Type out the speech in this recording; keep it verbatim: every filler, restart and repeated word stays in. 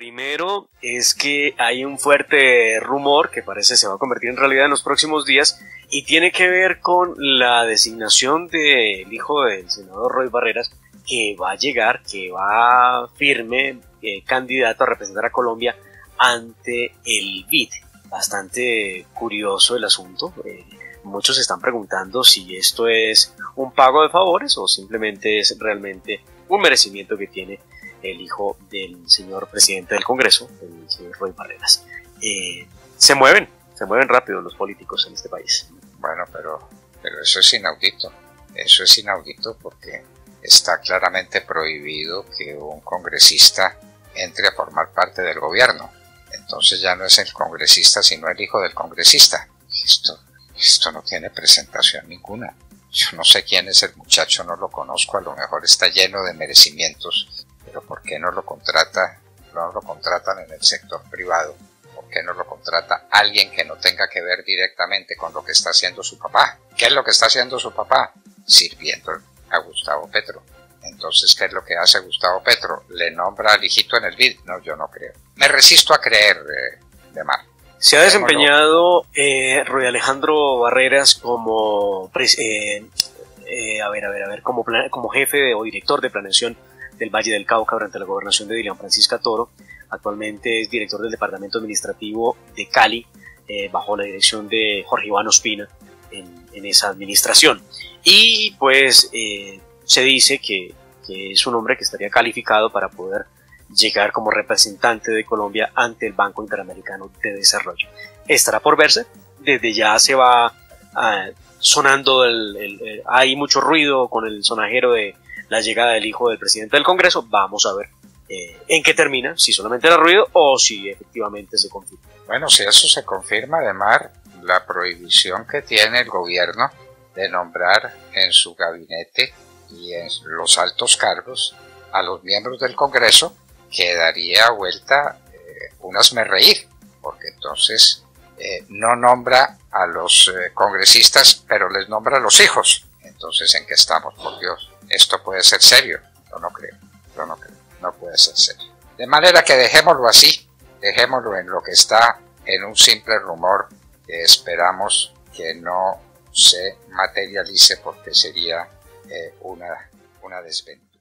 primero es que hay un fuerte rumor que parece se va a convertir en realidad en los próximos días y tiene que ver con la designación del hijo del senador Roy Barreras, que va a llegar, que va firme eh, candidato a representar a Colombia ante el B I D. Bastante curioso el asunto. Eh, muchos se están preguntando si esto es un pago de favores o simplemente es realmente un merecimiento que tiene el hijo del señor presidente del Congreso, el señor Roy Barreras. Eh, se mueven, se mueven rápido los políticos en este país. Bueno, pero, pero eso es inaudito. Eso es inaudito porque está claramente prohibido que un congresista entre a formar parte del gobierno. Entonces ya no es el congresista, sino el hijo del congresista. Esto, esto no tiene presentación ninguna. Yo no sé quién es el muchacho, no lo conozco, a lo mejor está lleno de merecimientos, pero ¿por qué no lo contrata, no lo contratan en el sector privado? ¿Por qué no lo contrata alguien que no tenga que ver directamente con lo que está haciendo su papá? ¿Qué es lo que está haciendo su papá? Sirviendo a Gustavo Petro. Entonces, ¿qué es lo que hace Gustavo Petro? ¿Le nombra al hijito en el B I D? No, yo no creo. Me resisto a creer, eh, de mar. Se ha desempeñado eh, Roy Alejandro Barreras como, eh, eh, a ver, a ver, a ver, como, plan, como jefe de, o director de planeación del Valle del Cauca durante la gobernación de Dilian Francisca Toro. Actualmente es director del Departamento Administrativo de Cali, eh, bajo la dirección de Jorge Iván Ospina en, en esa administración. Y pues eh, se dice que, que es un hombre que estaría calificado para poder llegar como representante de Colombia ante el Banco Interamericano de Desarrollo. Estará por verse. Desde ya se va uh, sonando, el, el, el, hay mucho ruido con el sonajero de la llegada del hijo del presidente del Congreso. Vamos a ver eh, en qué termina, si solamente era ruido o si efectivamente se confirma. Bueno, si eso se confirma, además, la prohibición que tiene el gobierno de nombrar en su gabinete y en los altos cargos a los miembros del Congreso, que daría vuelta eh, un hazmerreír, porque entonces eh, no nombra a los eh, congresistas, pero les nombra a los hijos. Entonces, ¿en qué estamos? Por Dios, ¿esto puede ser serio? Yo no creo, yo no creo, no puede ser serio. De manera que dejémoslo así, dejémoslo en lo que está, en un simple rumor que esperamos que no se materialice porque sería eh, una, una desventaja.